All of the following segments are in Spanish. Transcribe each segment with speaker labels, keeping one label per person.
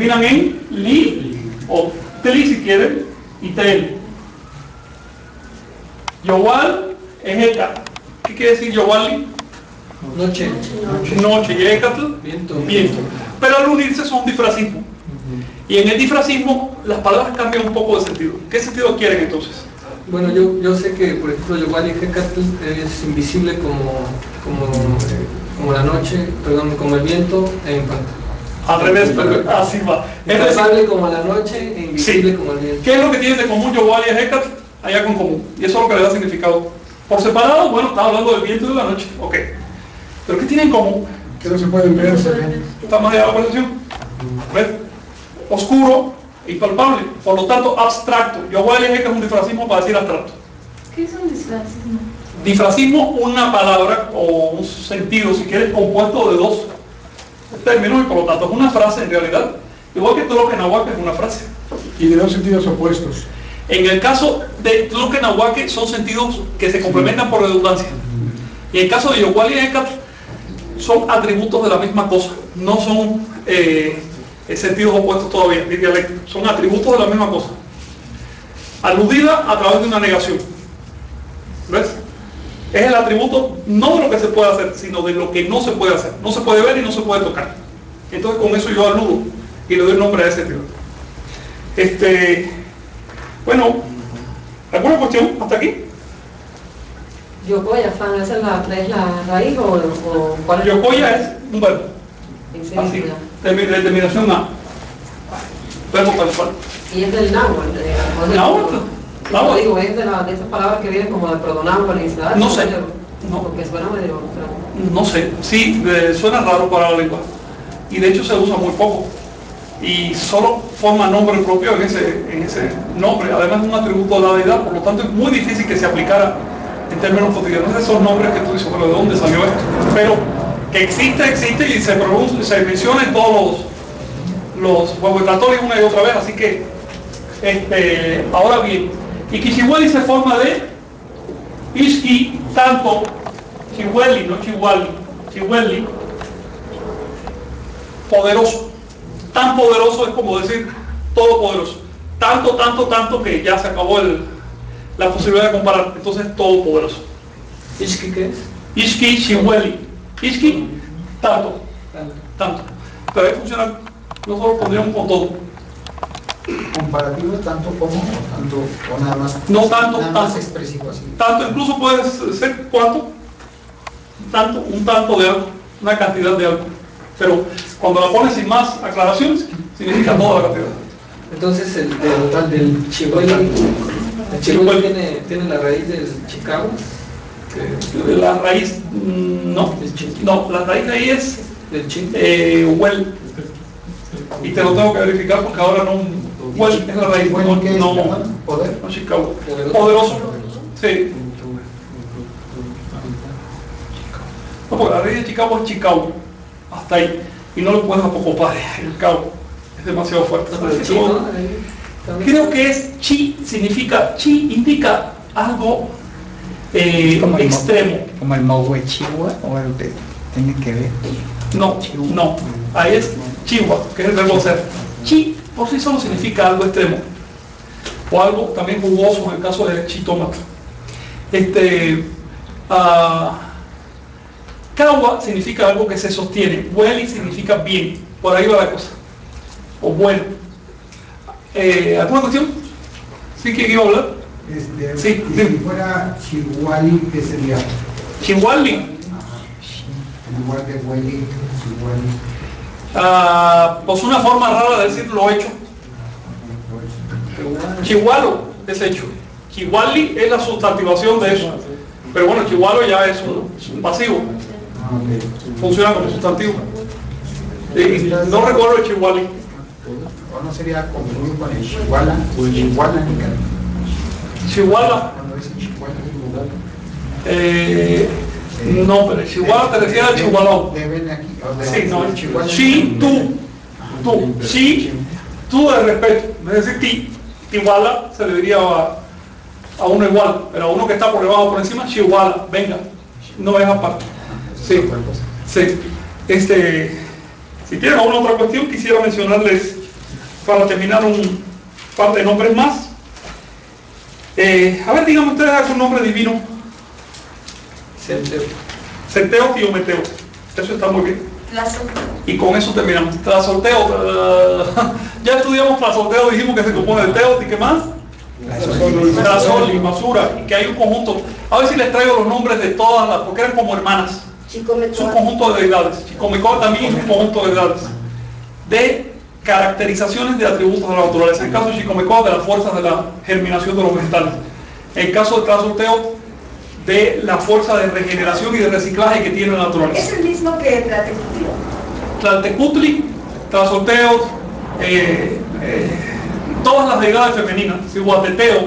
Speaker 1: terminan en li o teli si quieren y tel. Yowal es eka. ¿Qué quiere decir yowali?
Speaker 2: Noche.
Speaker 1: Noche. Y ekatl,
Speaker 2: Viento.
Speaker 1: viento. Pero al unirse son difracismos. Y en el difracismo las palabras cambian un poco de sentido. ¿Qué sentido quieren entonces?
Speaker 2: Bueno, yo sé que, por ejemplo, Yowali Hecatl es invisible como la noche, perdón, como el viento e infante.
Speaker 1: Al revés, pero así va. Es decir,
Speaker 2: Impalpable como la noche e invisible
Speaker 1: sí.
Speaker 2: como el viento.
Speaker 1: ¿Qué es lo que tienen de común Yowal y Hecatl? Hay algo en común. Y eso es lo que le da significado. Por separado, bueno, estaba hablando del viento y de la noche. Ok. ¿Pero qué tienen en común?
Speaker 3: Que no se pueden ver, se ven.
Speaker 1: ¿Está más allá de la conversación? ¿Ves? Oscuro e impalpable. Por lo tanto, abstracto. Yowal y Hecatl es un difracismo para decir abstracto.
Speaker 4: ¿Qué es un disfracismo?
Speaker 1: Difracismo, una palabra o un sentido, si quieres, compuesto de dos términos y por lo tanto es una frase en realidad. Igual que Tloquenahuaque es una frase.
Speaker 3: Y de dos sentidos opuestos.
Speaker 1: En el caso de Tloquenahuaque son sentidos que se complementan por redundancia. Y en el caso de Yowal y Hecatl son atributos de la misma cosa. No son sentidos opuestos todavía, ni dialectos. Son atributos de la misma cosa. Aludida a través de una negación. ¿Ves? Es el atributo no de lo que se puede hacer, sino de lo que no se puede hacer. No se puede ver y no se puede tocar. Entonces con eso yo aludo y le doy el nombre a ese atributo. Bueno, ¿alguna cuestión hasta aquí?
Speaker 5: Yokoya, Fan, ¿esa es la raíz o cuál es?
Speaker 1: Yokoya es un verbo.
Speaker 5: En
Speaker 1: Así,
Speaker 5: serio,
Speaker 1: determinación A. Verbo tal cual.
Speaker 5: y es del náhuatl.
Speaker 1: Náhuatl.
Speaker 5: No, digo, es de esas palabras que vienen como de protonáhuatl y ciudad.
Speaker 1: No sé. No.
Speaker 5: Porque suena medio extraño.
Speaker 1: No sé, sí, suena raro para la lengua. Y de hecho se usa muy poco. Y solo forma nombre propio en ese nombre. Además es un atributo de la deidad, por lo tanto es muy difícil que se aplicara en términos cotidianos esos nombres que tú dices, bueno, ¿de dónde salió esto? Pero que existe y se pronuncia, se menciona en todos los vocabularios una y otra vez, así que ahora bien, y Kishiweli se forma de Ishki, tanto, Chihueli, no Chihuali, Chihueli, poderoso. Tan poderoso es como decir todopoderoso. Tanto que ya se acabó la posibilidad de comparar. Entonces, todopoderoso.
Speaker 2: ¿Ishki qué es?
Speaker 1: Ishki, Chihueli. Ishki, tanto. Pero ahí funciona, nosotros pondríamos con todo.
Speaker 6: Comparativo tanto como o tanto o nada más.
Speaker 1: No tanto,
Speaker 6: nada más
Speaker 1: tanto.
Speaker 6: expresivo así.
Speaker 1: Tanto, incluso puede ser cuánto, un tanto de algo, una cantidad de algo. Pero cuando la pones sin más aclaraciones, significa toda la cantidad.
Speaker 2: Entonces del Chihuahua, el Chihuahua tiene la raíz del Chicago.
Speaker 1: La raíz, no, la raíz de ahí es
Speaker 2: Del Chi.
Speaker 1: well. Y te lo tengo que verificar porque ahora no, well es la raíz,
Speaker 6: Bueno, ¿qué es?
Speaker 1: no
Speaker 6: Poder.
Speaker 1: Chicago. Poderoso, sí. No, porque la raíz de Chicago es Chicago, hasta ahí. Y no lo puedes apocopar, el cabo. Es demasiado fuerte. Creo que es chi, indica algo extremo.
Speaker 7: Como el Maui Chihuahua o el que tiene que ver.
Speaker 1: No, ahí es chihuahua, que es el verbo ser. Chi por sí solo significa algo extremo. O algo también jugoso en el caso de chitómato. Kawa significa algo que se sostiene. Weli significa bien. Por ahí va la cosa. O bueno. ¿Alguna cuestión? ¿Sí que iba a hablar? Sí,
Speaker 6: y si fuera Chihuali, ¿qué sería?
Speaker 1: Chihuali.
Speaker 6: En lugar de Hueli, Chihuali.
Speaker 1: Pues una forma rara de decir lo hecho. Chihualo es hecho. Chihuali es la sustantivación de eso. Pero bueno, Chihualo ya es un pasivo. Funciona como sustantivo. No recuerdo el Chihuali.
Speaker 6: ¿O no sería confundido con el Chihuala? Chihuala,
Speaker 1: Chihuala.
Speaker 6: cuando dice Chihuala
Speaker 1: no, pero el Chihuahua te refiere al Chihuahua.
Speaker 6: Deben aquí.
Speaker 1: Sí, no,
Speaker 6: Chihuala.
Speaker 1: sí, tú, sí, tú de respeto. Es decir, Chihuahua se le diría a uno igual, pero a uno que está por debajo o por encima, Chihuahua, venga, no es aparte. Sí. Si tienen alguna otra cuestión, quisiera mencionarles para terminar un par de nombres más. A ver, díganme ustedes algún nombre divino.
Speaker 2: Centeo.
Speaker 1: Centeo y Ometeo. Eso está muy bien.
Speaker 4: Tlazol.
Speaker 1: Y con eso terminamos. Tlazolteo. Ya estudiamos Tlazolteo, dijimos que se compone de Teot y ¿qué más? Tlazol y Masura. Y que hay un conjunto. A ver si les traigo los nombres de todas las, porque eran como hermanas. Es un conjunto de deidades. Chicomecoa también es un conjunto de deidades. De caracterizaciones de atributos de la naturaleza. En el caso de Chicomecoa, de las fuerzas de la germinación de los vegetales. En el caso de Tlazolteo, de la fuerza de regeneración y de reciclaje que tiene la naturaleza.
Speaker 4: Es el mismo que Tlaltecutli.
Speaker 1: Tlaltecutli, Tlazolteo, todas las deidades femeninas, Cihuateteo,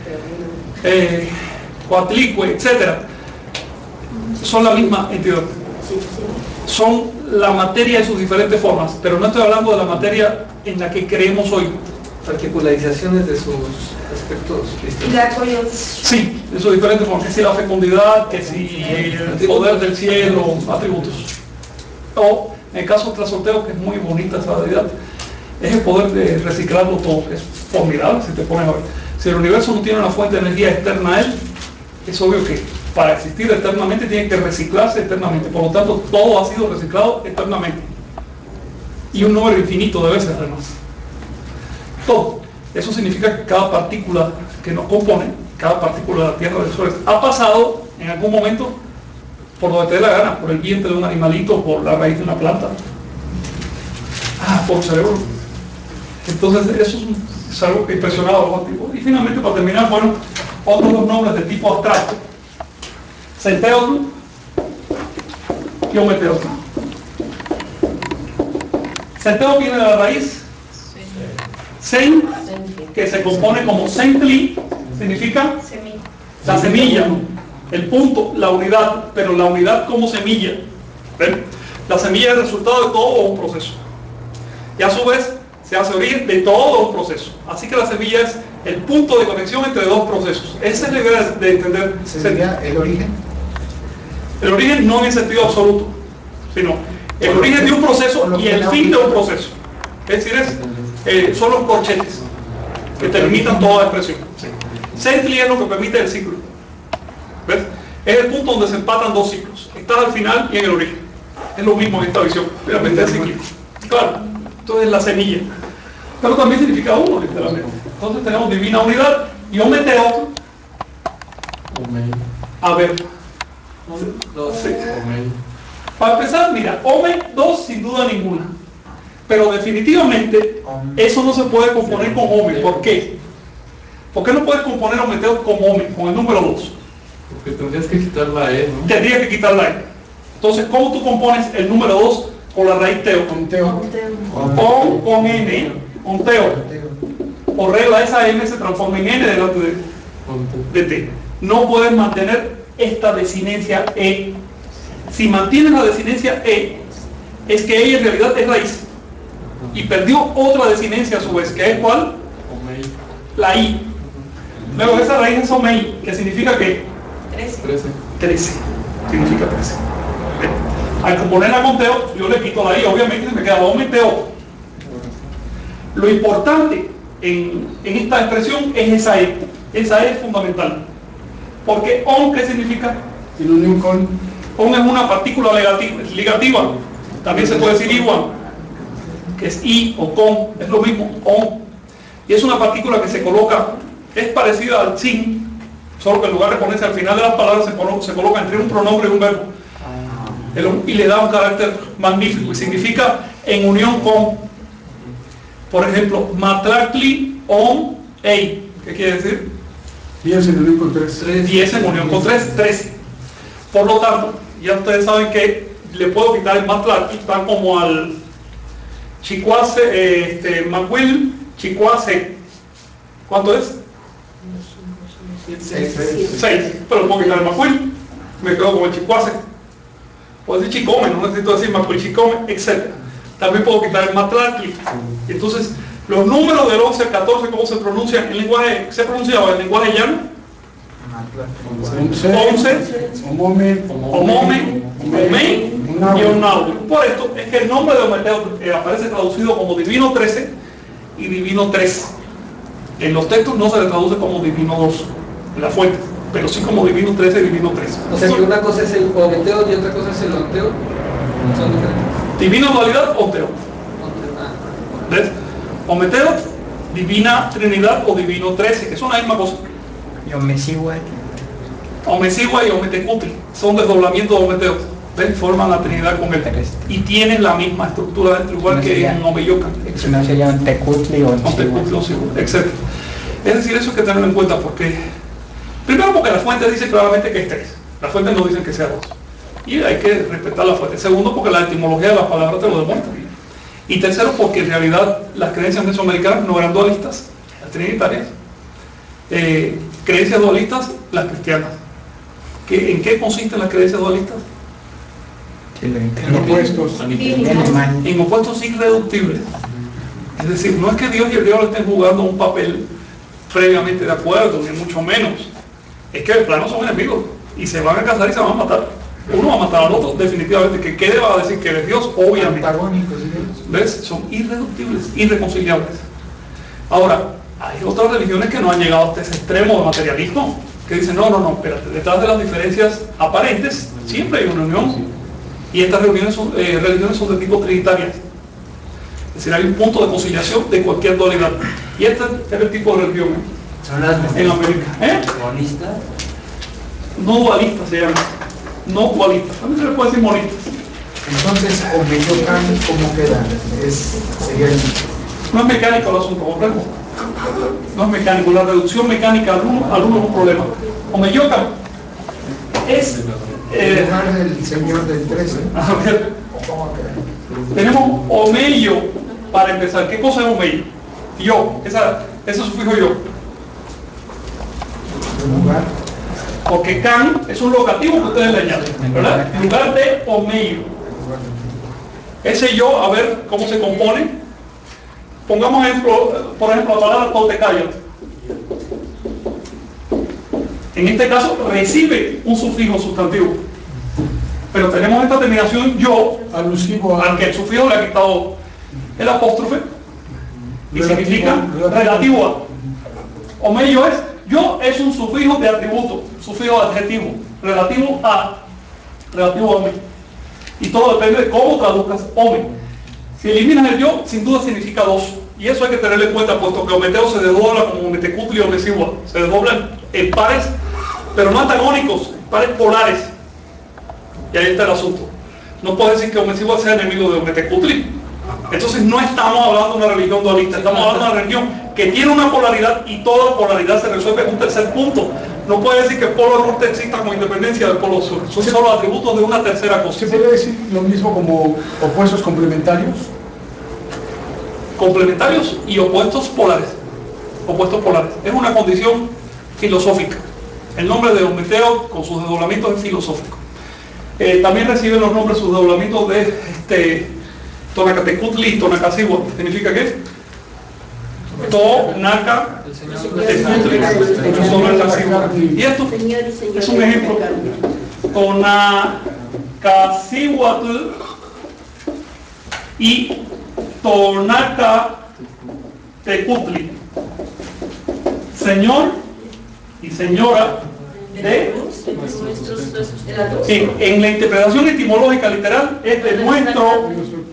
Speaker 1: Coatlicue, etc. son la misma entidad. Son la materia en sus diferentes formas, pero no estoy hablando de la materia en la que creemos hoy.
Speaker 2: Particularizaciones de sus aspectos
Speaker 4: Y la coyot.
Speaker 1: Sí, en sus diferentes formas, que si la fecundidad, que si el poder del cielo, atributos. O en el caso de Tlazolteo, que es muy bonita esa deidad, es el poder de reciclarlo todo, que es formidable si te pones a ver. Si el universo no tiene una fuente de energía externa a él, es obvio que para existir eternamente tiene que reciclarse eternamente. Por lo tanto, todo ha sido reciclado eternamente. Y un número infinito de veces además. Todo. Eso significa que cada partícula que nos compone, cada partícula de la Tierra, del Sol, ha pasado en algún momento por donde te dé la gana, por el vientre de un animalito, por la raíz de una planta, por el cerebro. Entonces eso es algo que impresionaba a los antiguos. Y finalmente, para terminar, bueno, otros dos nombres de tipo abstracto: Centeotl y Ometeotl. Centeo viene de la raíz Sen, que se compone como Sentli, significa
Speaker 4: Semilla.
Speaker 1: la semilla, el punto, la unidad, pero la unidad como semilla. ¿Ven? La semilla es el resultado de todo un proceso. Y a su vez se hace origen de todo un proceso. Así que la semilla es el punto de conexión entre dos procesos. Esa es la idea de entender.
Speaker 6: ¿Sería el origen?
Speaker 1: El origen no en el sentido absoluto, sino el origen de un proceso y el fin de un proceso. Es decir, son los corchetes que delimitan toda expresión. Sentli es lo que permite el ciclo. ¿Ves? Es el punto donde se empatan dos ciclos. Estás al final y en el origen. Es lo mismo en esta visión, realmente es cíclico. Claro, entonces la semilla. Pero también significa uno, literalmente. Entonces tenemos divina unidad y Ometeo. A ver. Sí. Para empezar, mira, Ome, dos sin duda ninguna. Pero definitivamente eso no se puede componer con Ome. ¿Por qué? ¿Por qué no puedes componer Ometeo con Ome, con el número 2?
Speaker 8: Porque tendrías que quitar la E, ¿no?
Speaker 1: Tendrías que quitar la E. Entonces, ¿cómo tú compones el número 2 con la raíz teo? O con N, con teo. Por regla, esa M se transforma en N delante de T. No puedes mantener esta desinencia E. Si mantienes la desinencia E, es que ella en realidad es raíz. Y perdió otra desinencia a su vez, que es ¿cuál? La I. Luego esa raíz es Omei, que significa que 13. Significa 13. Al componerla con teo, yo le quito la I, obviamente me queda Ometeo. Lo importante en esta expresión es esa E. Esa E es fundamental. Porque on, ¿qué significa?
Speaker 3: En unión con.
Speaker 1: On es una partícula ligativa. También se puede decir igual, que es I o con, es lo mismo, on. Y es una partícula que se coloca, es parecida al sin, solo que en lugar de ponerse al final de las palabras se coloca entre un pronombre y un verbo. Y le da un carácter magnífico y significa en unión con. Por ejemplo, Matlacli on ei. ¿Qué quiere decir?
Speaker 3: 10 en unión con 3.
Speaker 1: 10 en unión con 3, 13. Por lo tanto, ya ustedes saben que le puedo quitar el Matlacli, está como al Chicuase, Macuil, Chicuase. ¿Cuánto es? 6. Pero puedo quitar el Macuil, me quedo con el Chicuase. Puedo decir Chicome, no necesito decir Macuil, Chicome, etc. También puedo quitar el Matlacli. Entonces, los números del 11 al 14, ¿cómo se pronuncian? En lenguaje, ¿se pronunciaba en lenguaje llano? 11,
Speaker 3: Omome,
Speaker 1: Omome, Omei y Onaude. Por esto es que el nombre de Ometeo aparece traducido como Divino 13 y divino 3. En los textos no se le traduce como divino 2 en la fuente, pero sí como divino 13 y divino 3.
Speaker 2: O sea que una cosa es el ometeo y otra cosa es el onteo. Son diferentes.
Speaker 1: Divina dualidad, onteo. ¿Ves? Ometeo, divina trinidad o divino 13, que son la misma cosa.
Speaker 7: Yo me sigo ahí.
Speaker 1: Omesigua y Ometecutli son desdoblamientos de Ometeo. ¿Ves? Forman la trinidad con el y tienen la misma estructura dentro, igual que en Omeyocan.
Speaker 7: Si no se llaman Tecutli o
Speaker 1: Ontecutli, etc. Es decir, eso hay que tenerlo en cuenta porque, primero porque la fuente dice claramente que es 3. Las fuentes no dicen que sea 2. Y hay que respetar la fuente. Segundo, porque la etimología de las palabras te lo demuestra. Y tercero, porque en realidad las creencias mesoamericanas no eran dualistas, las trinitarias. Creencias dualistas, las cristianas. ¿En qué consisten las creencias dualistas?
Speaker 3: En opuestos.
Speaker 1: En opuestos irreductibles. Es decir, no es que Dios y el diablo estén jugando un papel previamente de acuerdo, ni mucho menos. Es que de plano son enemigos y se van a casar y se van a matar. Uno va a matar al otro, definitivamente. Que quede va a decir que eres Dios, obviamente.
Speaker 6: Antagónicos,
Speaker 1: ¿Ves? Son irreductibles, irreconciliables. Ahora, hay otras religiones que no han llegado hasta ese extremo de materialismo, que dicen, no, espérate, detrás de las diferencias aparentes siempre hay una unión. Y estas religiones son de tipo trinitarias. Es decir, hay un punto de conciliación de cualquier dualidad. Y este es el tipo de religión
Speaker 6: son las
Speaker 1: en América.
Speaker 6: monistas.
Speaker 1: No dualistas se llaman. No dualistas. También se les puede decir monistas.
Speaker 6: Entonces, Omeyocan, ¿cómo queda? Sería el...
Speaker 1: No es mecánico el asunto, ¿comprendo? No es mecánico. La reducción mecánica al uno es un problema. Omeyocan es...
Speaker 6: en lugar del señor del 13.
Speaker 1: A ver,
Speaker 6: ¿Cómo queda?
Speaker 1: tenemos omeyo para empezar. ¿Qué cosa es omeyo? Yo, ese sufijo yo.
Speaker 6: En lugar.
Speaker 1: Porque can es un locativo que ustedes le añaden, ¿verdad? En lugar de omeyo. Ese yo, a ver cómo se compone. Pongamos por ejemplo, la palabra Totecaya. En este caso recibe un sufijo sustantivo. Pero tenemos esta terminación yo,
Speaker 3: Alusivo a...
Speaker 1: al que el sufijo le ha quitado el apóstrofe y significa relativo a. Omeyo es, yo es un sufijo de atributo, sufijo adjetivo, relativo a mí. Y todo depende de cómo traduzcas ome. Si eliminas el yo, sin duda significa dos. Y eso hay que tenerlo en cuenta, puesto que Ometeo se desdobla como Ometecutli o Omesigua. Se desdoblan en pares, pero no antagónicos, en pares polares. Y ahí está el asunto. No puedes decir que Omesigua sea enemigo de Ometecutli. Entonces no estamos hablando de una religión dualista, estamos hablando de una religión que tiene una polaridad y toda polaridad se resuelve en un tercer punto. No puede decir que el polo norte exista como independencia del polo sur. Son solo atributos de una tercera cosa.
Speaker 3: ¿Se puede decir lo mismo como opuestos complementarios?
Speaker 1: Complementarios y opuestos polares. Opuestos polares. Es una condición filosófica. El nombre de Ometeo con sus desdoblamientos es filosófico. También reciben los nombres, sus desdoblamientos de Tonacatecutli y Tonacasigua. ¿Significa qué? Tonaca y esto es un ejemplo. Tonacasigua y Tonacatecutli, señor y señora de... En la interpretación etimológica literal es de nuestro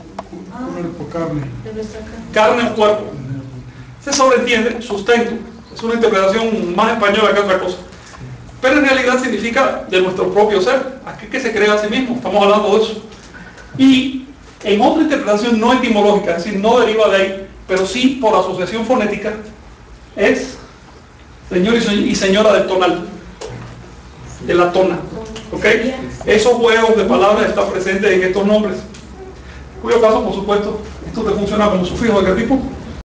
Speaker 1: carne o cuerpo. Se sobreentiende sustento. Es una interpretación más española que otra cosa. Pero en realidad significa de nuestro propio ser, aquel que se crea a sí mismo. Estamos hablando de eso. Y en otra interpretación no etimológica, es decir, no deriva de ahí, pero sí por asociación fonética, es señor y señora del tonal, de la tona. ¿Ok? Esos juegos de palabras están presentes en estos nombres, cuyo caso, por supuesto, esto te funciona como sufijo de qué tipo.